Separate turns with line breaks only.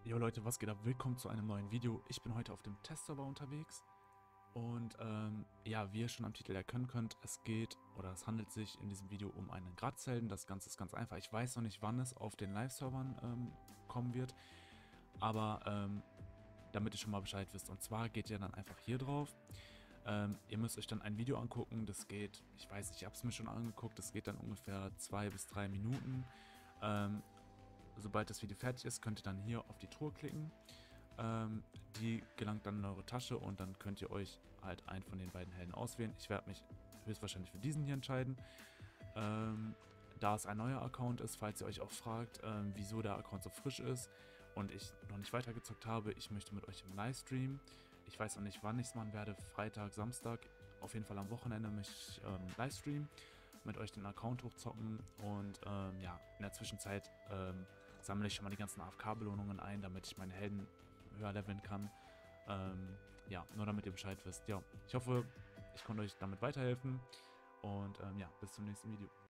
Jo Leute, was geht ab? Willkommen zu einem neuen Video. Ich bin heute auf dem Testserver unterwegs und ja, wie ihr schon am Titel erkennen könnt, es handelt sich in diesem Video um einen Gratishelden. Das Ganze ist ganz einfach. Ich weiß noch nicht, wann es auf den Live-Servern kommen wird, aber damit ihr schon mal Bescheid wisst. Und zwar geht ihr dann einfach hier drauf. Ihr müsst euch dann ein Video angucken, das geht, ich weiß nicht, ich habe es mir schon angeguckt, das geht dann ungefähr 2 bis 3 Minuten. Sobald das Video fertig ist, könnt ihr dann hier auf die Truhe klicken. Die gelangt dann in eure Tasche und dann könnt ihr euch halt einen von den beiden Helden auswählen. Ich werde mich höchstwahrscheinlich für diesen hier entscheiden. Da es ein neuer Account ist, falls ihr euch auch fragt, wieso der Account so frisch ist und ich noch nicht weitergezockt habe, ich möchte mit euch im Livestream. Ich weiß noch nicht, wann ich es machen werde, Freitag, Samstag, auf jeden Fall am Wochenende möchte ich Livestream mit euch den Account hochzocken und ja, in der Zwischenzeit sammle ich schon mal die ganzen AFK-Belohnungen ein, damit ich meine Helden höher leveln kann. Ja, nur damit ihr Bescheid wisst. Ja, ich hoffe, ich konnte euch damit weiterhelfen und ja, bis zum nächsten Video.